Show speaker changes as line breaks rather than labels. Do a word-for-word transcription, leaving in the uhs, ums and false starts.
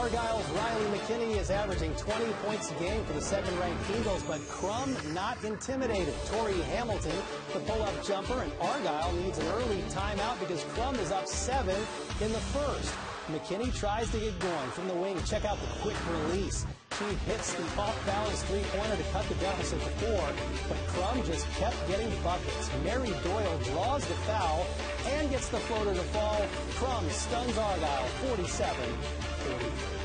Argyle's Rhyle McKinney is averaging twenty points a game for the second-ranked Eagles, but Krum not intimidated. Tori Hamilton, the pull-up jumper, and Argyle needs an early timeout because Krum is up seven in the first. McKinney tries to get going from the wing. Check out the quick release. She hits the off-balance three-pointer to cut the deficit to four, but Krum just kept getting buckets. Mary Doyle draws the foul and gets the floater to fall. Krum stuns Argyle forty-seven forty-three.